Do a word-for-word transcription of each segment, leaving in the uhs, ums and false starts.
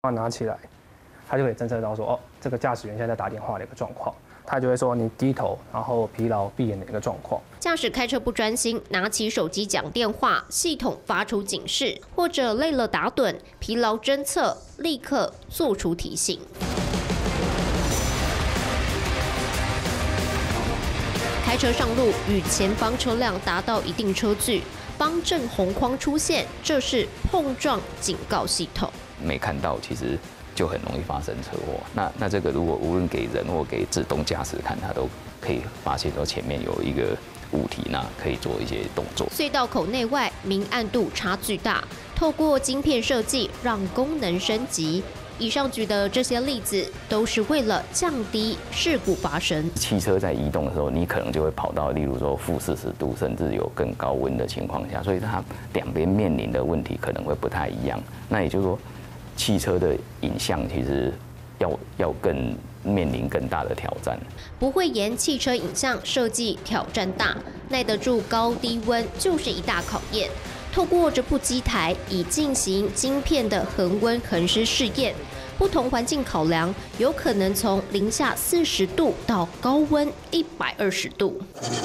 拿起来，它就可以侦测到说，哦，这个驾驶员现在在打电话的一个状况。 他就会说你低头，然后疲劳、闭眼的一个状况。 驾驶开车不专心，拿起手机讲电话，系统发出警示，或者累了打盹，疲劳侦测，立刻做出提醒。开车上路，与前方车辆达到一定车距，方正红框出现，这是碰撞警告系统。 没看到，其实。 就很容易发生车祸。那那这个如果无论给人或给自动驾驶看，它都可以发现说前面有一个物体，那可以做一些动作。 隧道口内外明暗度差距大，透过晶片设计让功能升级。以上举的这些例子都是为了降低事故发生。 汽车在移动的时候，你可能就会跑到，例如说负四十度，甚至有更高温的情况下，所以它两边面临的问题可能会不太一样。那也就是说。 汽车的影像其实要要更面临更大的挑战。 不会沿汽车影像设计挑战大，耐得住高低温就是一大考验。透过这部机台，已进行晶片的恒温恒湿试验，不同环境考量，有可能从零下四十度到高温一百二十度，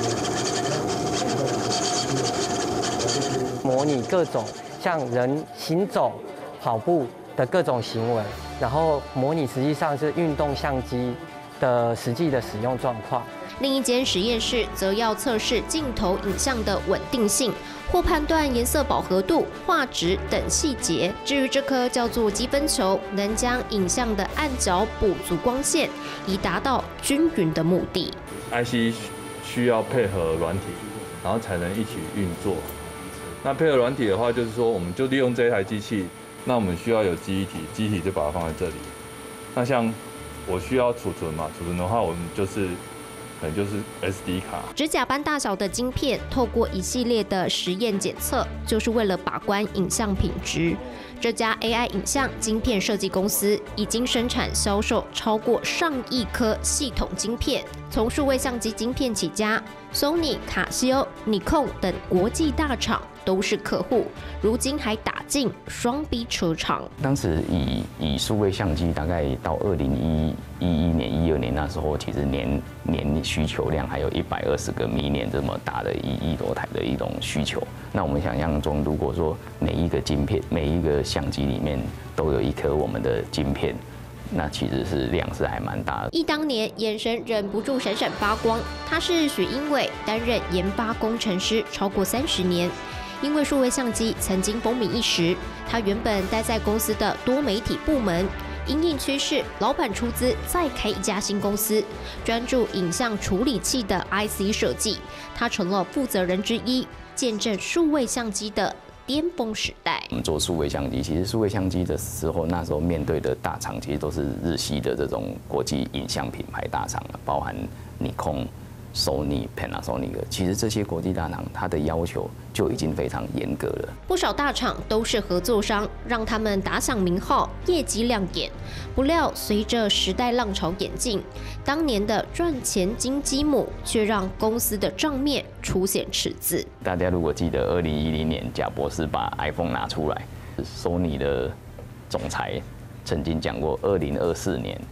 模拟各种像人行走、跑步。 的各种行为，然后模拟实际上是运动相机的实际的使用状况。 另一间实验室则要测试镜头影像的稳定性，或判断颜色饱和度、画质等细节。至于这颗叫做积分球，能将影像的暗角补足光线，以达到均匀的目的。 I C 需要配合软体，然后才能一起运作。那配合软体的话，就是说我们就利用这台机器。 那我们需要有记忆体，记忆体就把它放在这里。那像我需要储存嘛，储存的话，我们就是可能就是 S D 卡。 指甲般大小的晶片，透过一系列的实验检测，就是为了把关影像品质。这家 A I 影像晶片设计公司已经生产销售超过上亿颗系统晶片，从数位相机晶片起家 ，Sony、卡西欧、尼康等国际大厂。 都是客户，如今还打进双 B 车厂。 当时以以数位相机，大概到二零一一一年、一二年那时候，其实年年需求量还有一百二十个迷年这么大的一亿多台的一种需求。那我们想象中，如果说每一个晶片、每一个相机里面都有一颗我们的晶片。 那其实是量是还蛮大的。 忆当年，眼神忍不住闪闪发光。他是许英伟，担任研发工程师超过三十年。因为数位相机曾经风靡一时，他原本待在公司的多媒体部门。因应趋势，老板出资再开一家新公司，专注影像处理器的 I C 设计。他成了负责人之一，见证数位相机的 巅峰时代， 我们做数位相机，其实数位相机的时候，那时候面对的大厂其实都是日系的这种国际影像品牌大厂，包含尼康、Sony、Panasonic。其实这些国际大厂，它的要求就已经非常严格了。 不少大厂都是合作商，让他们打响名号，业绩亮眼。不料随着时代浪潮演进，当年的赚钱金鸡母却让公司的账面出现赤字。 大家如果记得二零一零年，贾博士把 iPhone 拿出来 ，Sony 的总裁曾经讲过，二零二四年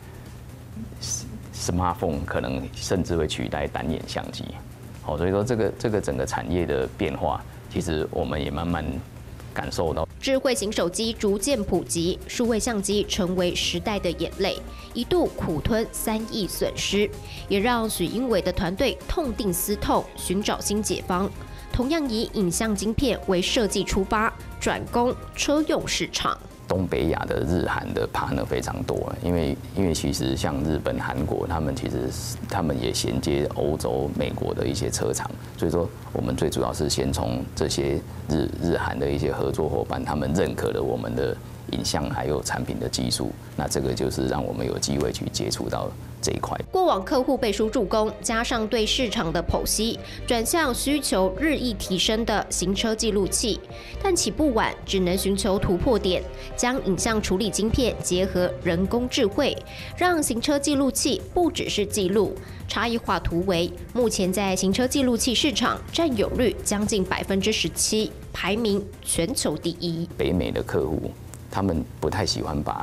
smartphone 可能甚至会取代单眼相机。好，所以说这个这个整个产业的变化，其实我们也慢慢感受到。 智慧型手机逐渐普及，数位相机成为时代的眼泪，一度苦吞三亿损失，也让许英伟的团队痛定思痛，寻找新解方。同样以影像晶片为设计出发，转攻车用市场。 东北亚的日韩的 partner 非常多，因为因为其实像日本、韩国，他们其实他们也衔接欧洲、美国的一些车厂，所以说我们最主要是先从这些日日韩的一些合作伙伴，他们认可了我们的影像还有产品的技术，那这个就是让我们有机会去接触到这一块。 过往客户背书助攻，加上对市场的剖析，转向需求日益提升的行车记录器，但起步晚，只能寻求突破点，将影像处理晶片结合人工智慧，让行车记录器不只是记录。差异化突围，目前在行车记录器市场占有率将近百分之十七，排名全球第一。 北美的客户，他们不太喜欢把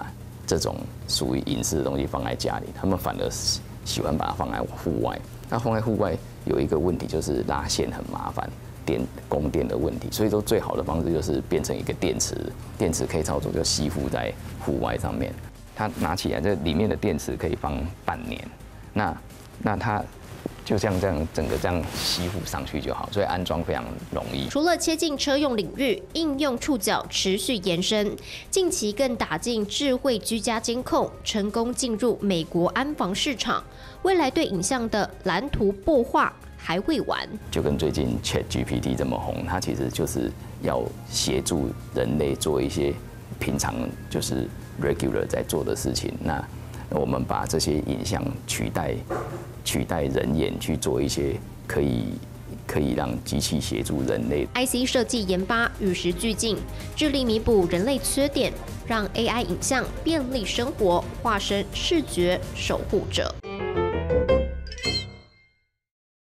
这种属于隐私的东西放在家里，他们反而喜欢把它放在户外。那放在户外有一个问题就是拉线很麻烦，电供电的问题，所以说最好的方式就是变成一个电池，电池可以操作，就吸附在户外上面。它拿起来，这里面的电池可以放半年，那那它就像这样整个这样吸附上去就好，所以安装非常容易。 除了切进车用领域，应用触角持续延伸，近期更打进智慧居家监控，成功进入美国安防市场。未来对影像的蓝图擘画还未完。 就跟最近 Chat G P T 这么红，它其实就是要协助人类做一些平常就是 regular 在做的事情。那我们把这些影像取代取代人眼去做一些可以可以让机器协助人类。 I C 设计研发与时俱进，致力弥补人类缺点，让 A I 影像便利生活，化身视觉守护者。